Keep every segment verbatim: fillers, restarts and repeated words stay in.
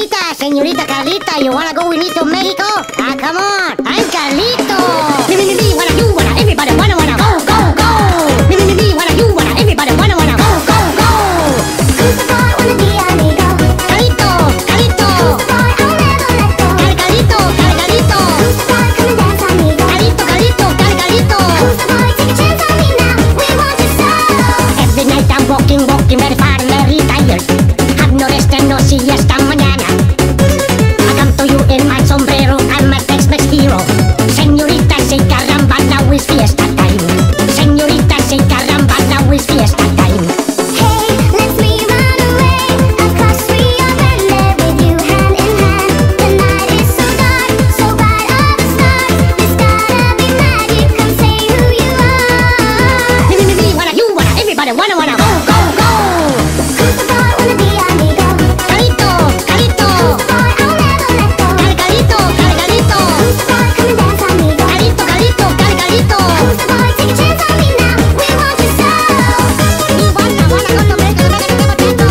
Señorita, señorita Carlita, you wanna go with me to Mexico? Ah, come on, I'm Carlito. Me, me, me, me, wanna, you wanna, everybody wanna, wanna go, go, go. Me, me, me, me, wanna, you wanna, everybody wanna, wanna go, go, go. Who's the boy wanna be amigo? Carlito, Carlito. Who's the boy I'll never let go? Car, Carlito, Car, Carlito. Who's the boy come and dance amigo? Carlito, Carlito, Car, Carlito. Who's the boy take a chance on me now? We want you so. Every night I'm walking, walking very far, very tired. Have no rest and no siesta mañana. I come to you in my sombrero, I'm a Tex-Mex hero. Señorita, say caramba, now is fiesta time. Señorita, say caramba, now is fiesta time. Hey, let's me run away. Of course we are running with you hand in hand. The night is so dark, so bright are the stars. There's gotta be magic. Come say who you are. Me, me, me, me, wanna, you wanna, everybody wanna, wanna go, go, go. Who's the boy wanna be amigo? Carlito, Carlito. Who's the boy I'll never let go? Car, Carlito, Car, Carlito. Who's the boy come and dance amigo? Carlito, Carlito, Car, Carlito. Who's the boy take a chance on me now? We want you so. You wanna, wanna go to Mexico, Mexico, Mexico.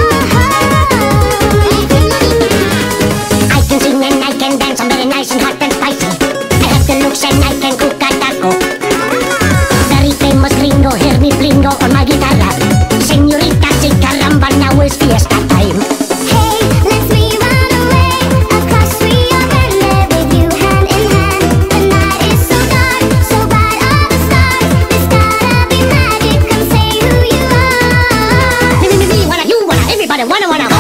I can sing and I can dance, I'm very nice and hot and spicy. I have the looks and I can cook a taco. Very famous gringo, hear me blingo on my guitarra. Señorita, say caramba, now is fiesta time. Hey, let's me run away. Of course we are running with you hand in hand. The night is so dark, so bright are the stars. There's gotta be magic. Come say who you are. Me, me, me, me, wanna, you wanna, everybody wanna, wanna